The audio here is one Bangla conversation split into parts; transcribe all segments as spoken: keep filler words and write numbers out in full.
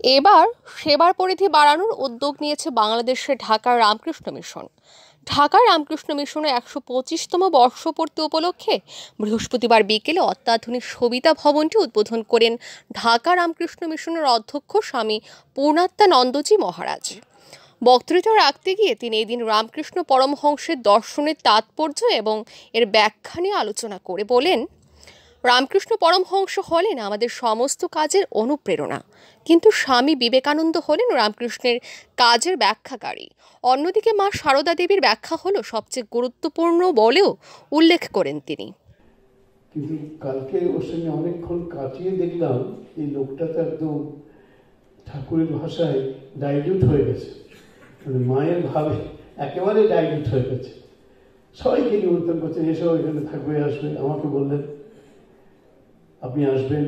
এবার সেবার পরিধি বাড়ানোর উদ্যোগ নিয়েছে বাংলাদেশের ঢাকার রামকৃষ্ণ মিশন। ঢাকার রামকৃষ্ণ মিশনের একশো পঁচিশতম বর্ষপূর্তি উপলক্ষে বৃহস্পতিবার বিকেলে অত্যাধুনিক সবিতা ভবনটি উদ্বোধন করেন ঢাকা রামকৃষ্ণ মিশনের অধ্যক্ষ স্বামী পূর্ণাত্মানন্দজি মহারাজ। বক্তৃতা রাখতে গিয়ে তিনি এদিন রামকৃষ্ণ পরমহংসের দর্শনের তাৎপর্য এবং এর ব্যাখ্যা নিয়ে আলোচনা করে বলেন, রামকৃষ্ণ পরমহংস হলেন আমাদের সমস্ত কাজের অনুপ্রেরণা, কিন্তু স্বামী বিবেকানন্দ হলেন রামকৃষ্ণের কাজের ব্যাখ্যাকারী। অন্যদিকে মা সারদা দেবীর ব্যাখ্যা হলো সবচেয়ে গুরুত্বপূর্ণ বলেও উল্লেখ করেন তিনি। কিন্তু কালকে ওর সঙ্গে অনেকক্ষণ কাটিয়ে দেখলাম এই লোকটা তো একদম ঠাকুরের ভাষায় ডাইলিউট হয়ে গেছে, মানে মায়ের ভাবে একেবারে ডাইলিউট হয়ে গেছে। সবাইকে নিমন্ত্রণ করছেন, এসব এখানে থাকবে, আসবে। আমাকে বললেন আপনি আসবেন।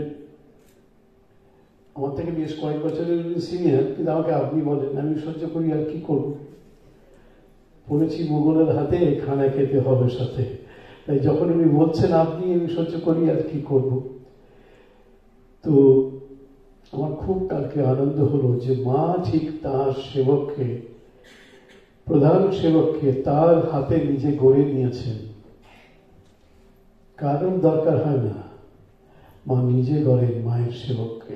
আমার থেকে বেশ কয়েক বছরের সিনিয়র, কিন্তু আমাকে আপনি বলেন, আমি সহ্য করি, আর কি করব। পড়েছি মোগলের হাতে, খানা খেতে হবে সাথে, তাই যখন উনি বলছেন আপনি, আমি সহ্য করি, আর কি করব। তো আমার খুব কালকে আনন্দ হলো যে মা ঠিক তার সেবককে, প্রধান সেবককে তার হাতে নিজে গড়ে নিয়েছেন। কারণ দরকার হয় না, মা নিজে গড়েন মায়ের সেবককে।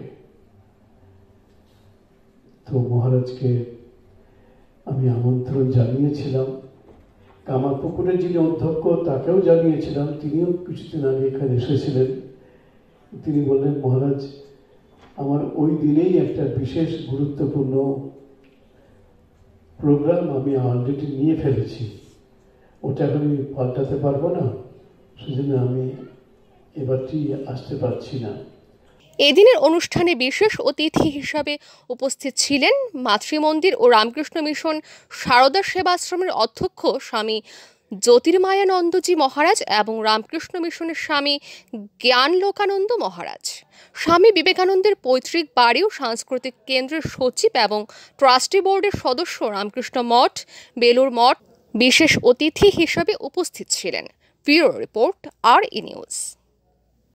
তো মহারাজকে আমি আমন্ত্রণ জানিয়েছিলাম, কামারপুকুরের যিনি অধ্যক্ষ তাকেও জানিয়েছিলাম, তিনিও কিছুদিন আগে এখানে এসেছিলেন। তিনি বললেন, মহারাজ আমার ওই দিনেই একটা বিশেষ গুরুত্বপূর্ণ প্রোগ্রাম আমি অলরেডি নিয়ে ফেলেছি, ওটা এখন আমি পাল্টাতে পারবো না, সেজন্য আমি এবারটি আসতে পারছি না। এদিনের অনুষ্ঠানে বিশেষ অতিথি হিসাবে উপস্থিত ছিলেন মাতৃমন্দির ও রামকৃষ্ণ মিশন সারদা সেবাশ্রমের অধ্যক্ষ স্বামী জ্যোতির্ময়ানন্দজি মহারাজ এবং রামকৃষ্ণ মিশনের স্বামী জ্ঞানলোকানন্দ মহারাজ। স্বামী বিবেকানন্দের পৈতৃক বাড়ি ও সাংস্কৃতিক কেন্দ্রের সচিব এবং ট্রাস্টি বোর্ডের সদস্য রামকৃষ্ণ মঠ, বেলুর মঠ বিশেষ অতিথি হিসাবে উপস্থিত ছিলেন। Bureau report, R E news.